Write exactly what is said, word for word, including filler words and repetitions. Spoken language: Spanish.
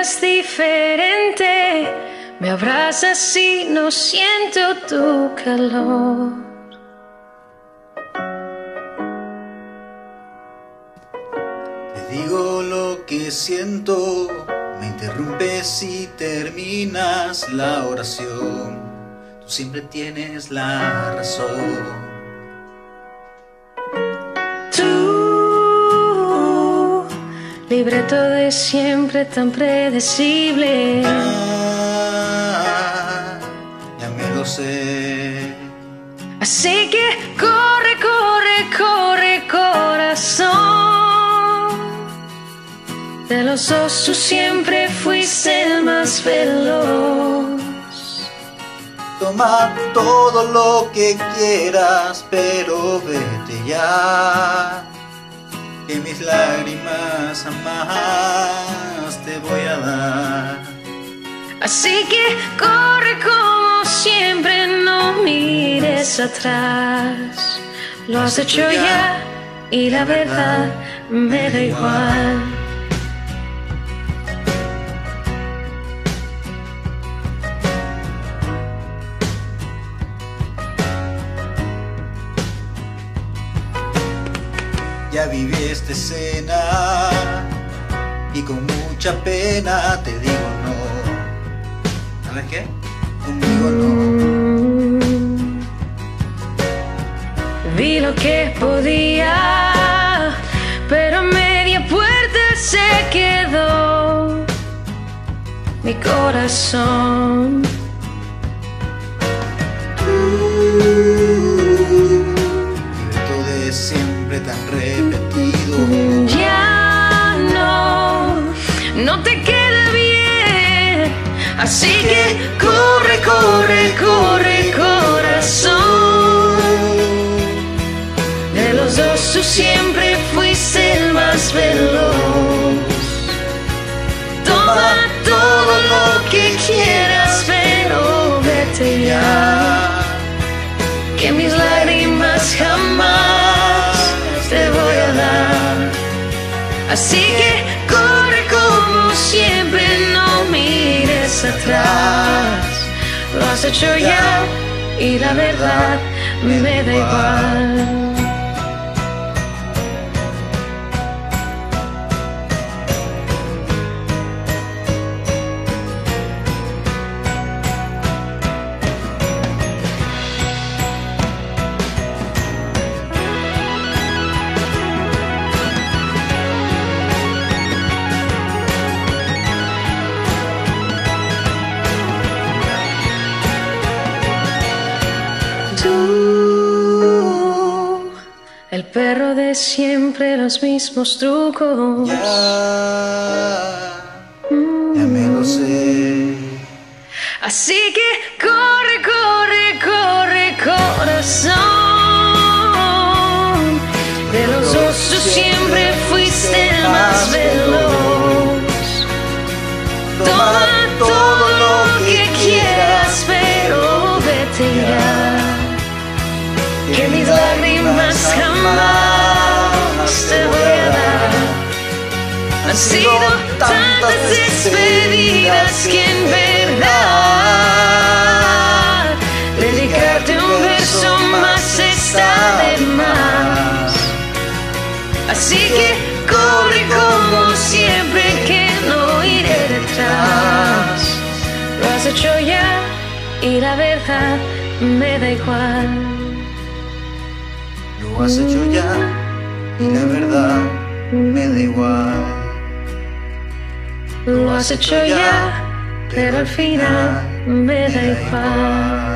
miras diferente, me abrazas y no siento tu calor. Te digo lo que siento, me interrumpes y terminas la oración. Tú siempre tienes la razón. Tú, libreto de siempre tan predecible. Ah, ya me lo sé. Así que corre, corre, corre, corazón. De los dos tú siempre fuiste el más veloz. Toma todo lo que quieras, pero vete ya, que mis lágrimas jamás te voy a dar. Así que corre como siempre, no mires atrás. Lo has hecho ya y la verdad me da igual. Ya viví esta escena y con mucha pena te digo no. ¿Sabes qué? Conmigo no. Vi lo que podía, pero media puerta se quedó mi corazón. Libreto de siempre tan repetido. Ya no, no te queda bien. Así que corre, corre, corre, corazón. De los dos tú siempre fuiste el más veloz. Toma todo lo que quieras, pero vete ya, que mis lágrimas jamás te voy a dar. Así que corre como siempre, no mires atrás. Lo has hecho ya y la verdad me da igual. Tú, el perro de siempre, los mismos trucos. Ya, ya me lo sé. Así que corre, corre, corre, corazón. De los dos tú siempre fuiste el más veloz. Toma todo lo que quieras, pero vete ya, que mis lágrimas jamás te voy a dar. Han sido tantas despedidas que en verdad dedicarte un verso más está de más. Así que corre como siempre, que no iré detrás. Lo has hecho ya y la verdad me da igual. Lo has hecho ya y la verdad me da igual. Lo has hecho ya, pero al final me da igual.